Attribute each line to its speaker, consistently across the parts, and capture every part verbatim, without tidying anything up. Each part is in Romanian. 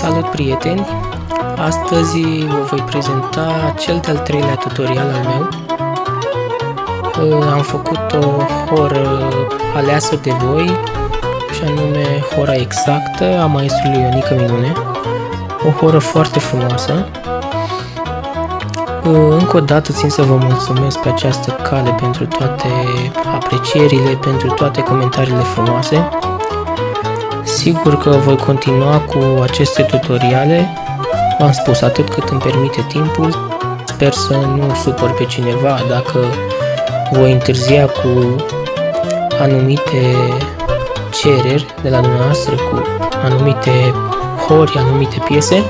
Speaker 1: Salut, prieteni! Astăzi vă voi prezenta cel de-al treilea tutorial al meu. Am făcut o horă aleasă de voi, și anume hora exactă a maestrului Ionica Minune. O horă foarte frumoasă. Încă o dată țin să vă mulțumesc pe această cale pentru toate aprecierile, pentru toate comentariile frumoase. Sigur că voi continua cu aceste tutoriale, v-am spus, atât cât îmi permite timpul. Sper să nu supăr pe cineva dacă voi întârzia cu anumite cereri de la dumneavoastră, cu anumite hori, anumite piese.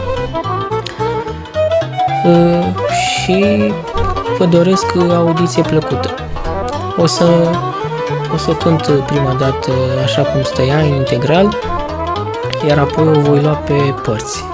Speaker 1: Și vă doresc audiție plăcută. O să, o să o cânt prima dată așa cum stă ea, în integral, iar apoi o voi lua pe părți.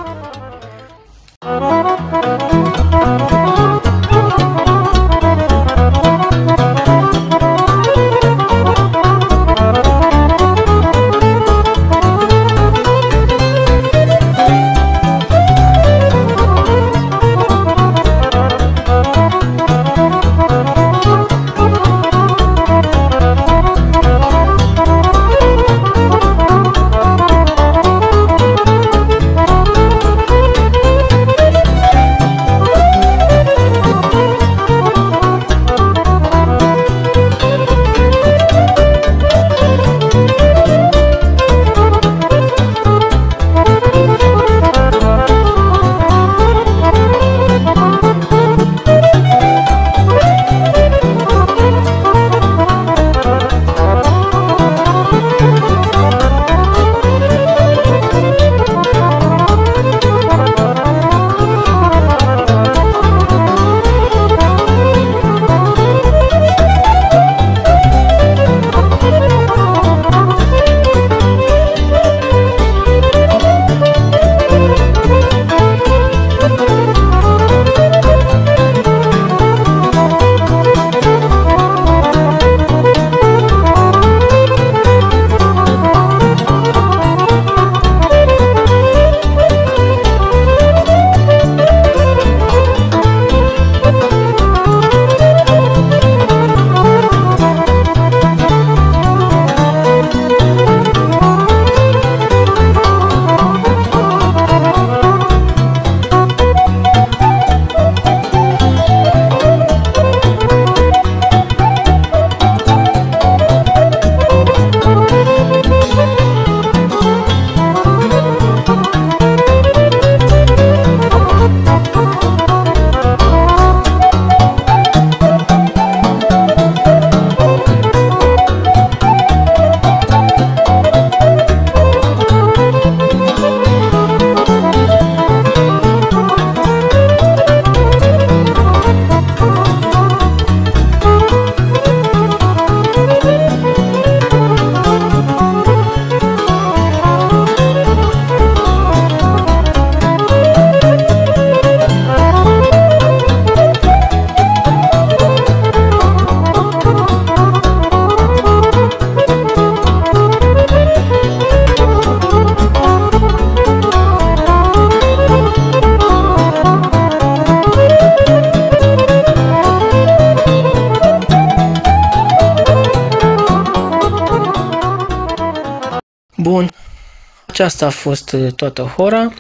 Speaker 1: Bun, aceasta a fost toată hora.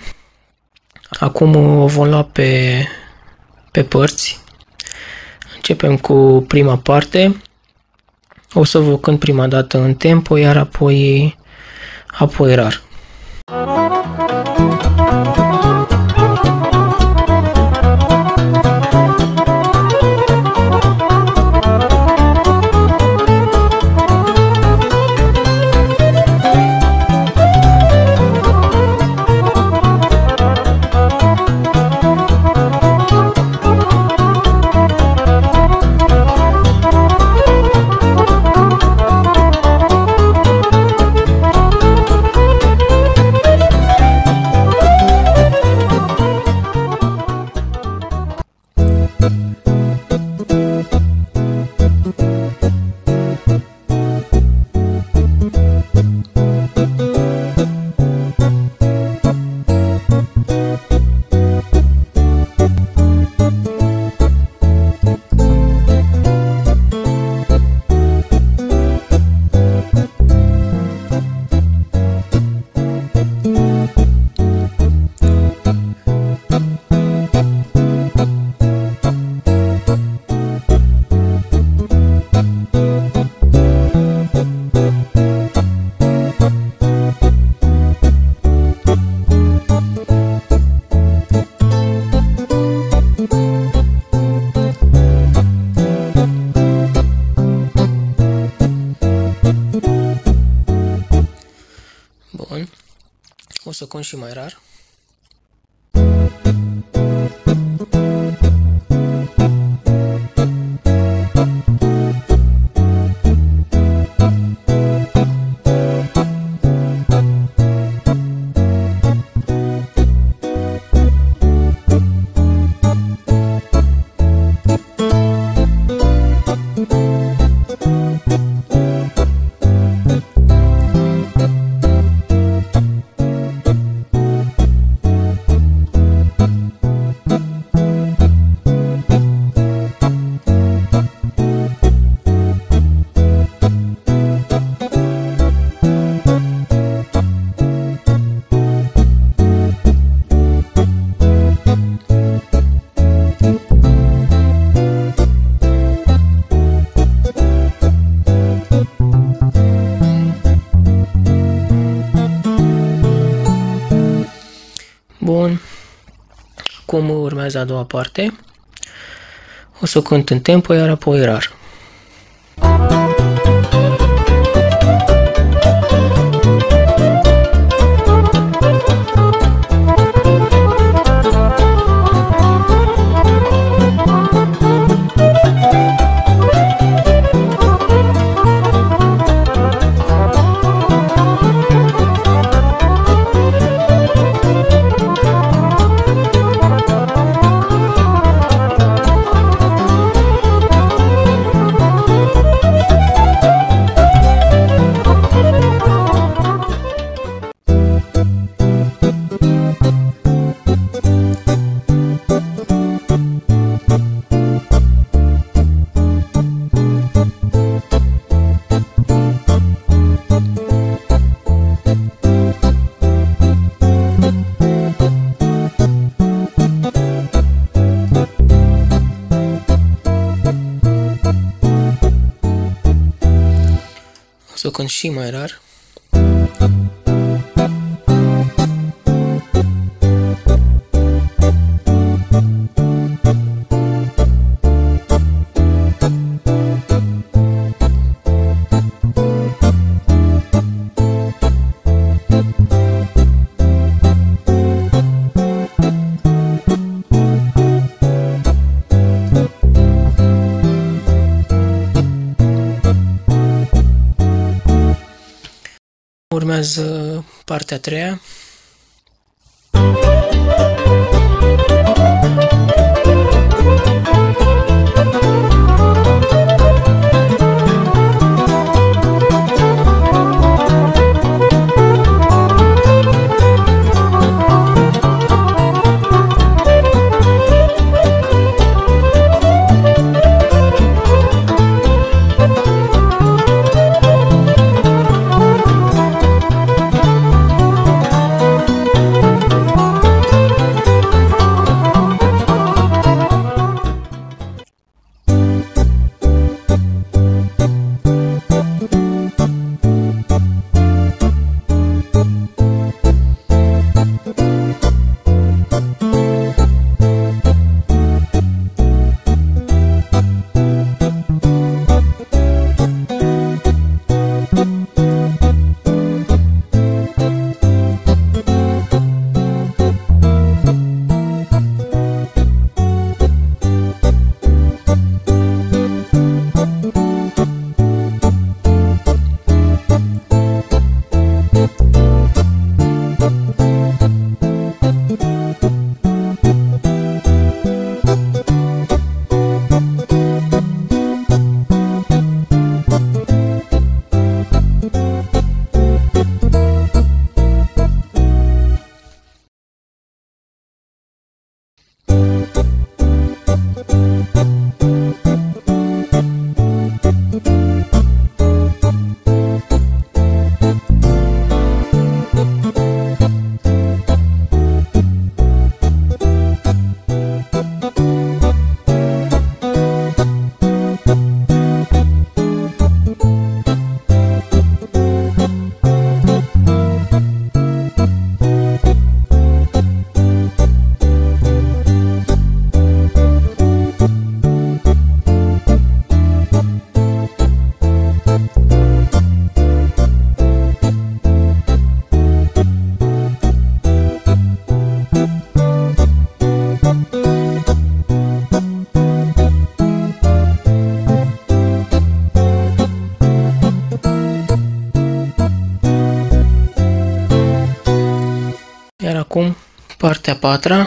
Speaker 1: Acum o vom lua pe, pe părți. Începem cu prima parte. O să vă cânt prima dată în tempo, iar apoi, apoi rar. să cont și mai rar. Bun, cum urmează a doua parte, o să cânt în tempo, iar apoi rar. O să cânt și mai rar. Urmează partea a treia. Acum, partea a patra.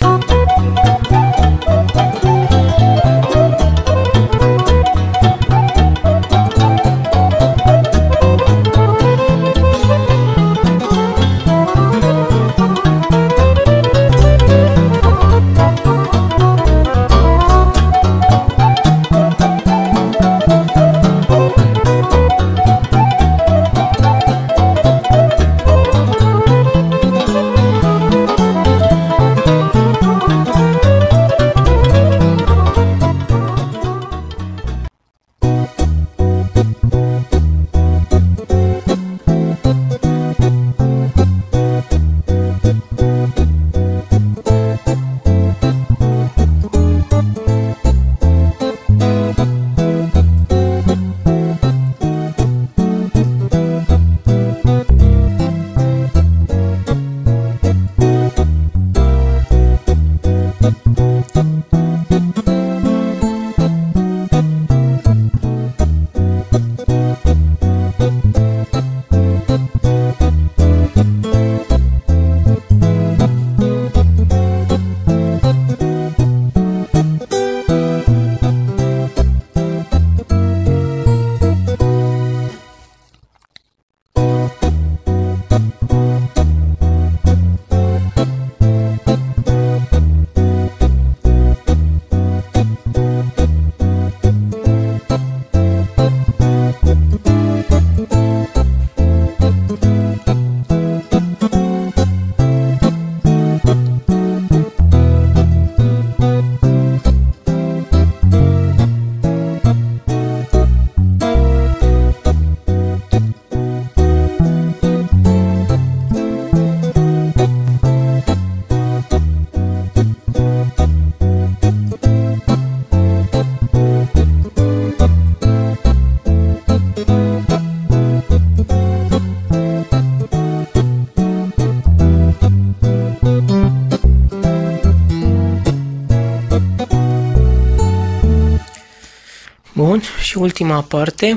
Speaker 1: Bun, și ultima parte,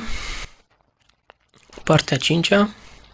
Speaker 1: partea a cincea.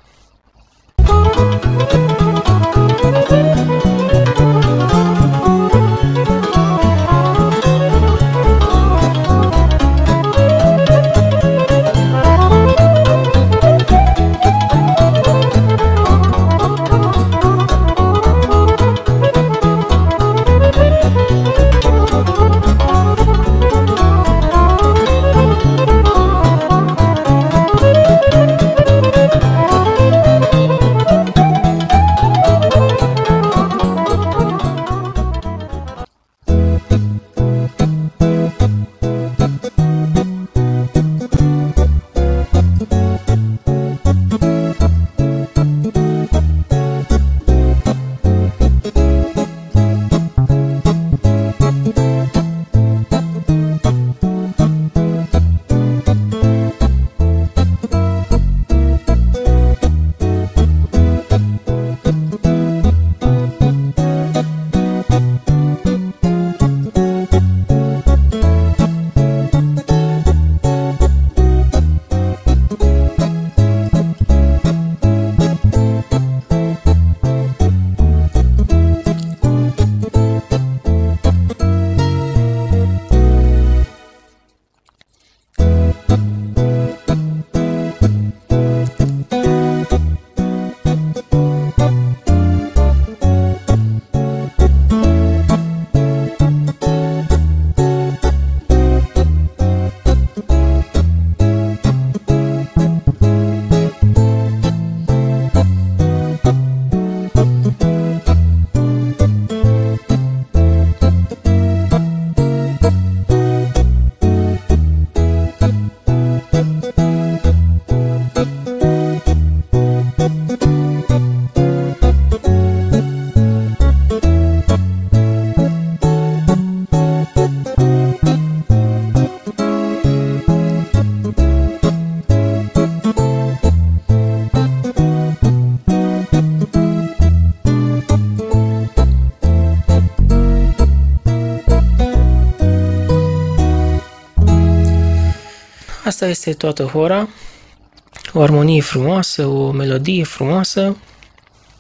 Speaker 1: Asta este toată hora, o armonie frumoasă, o melodie frumoasă.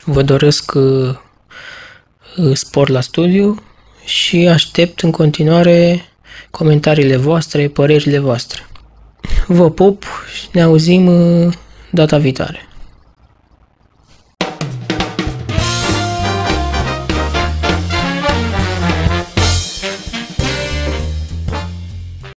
Speaker 1: vă doresc spor la studiu și aștept în continuare comentariile voastre, părerile voastre. Vă pup și ne auzim data viitoare.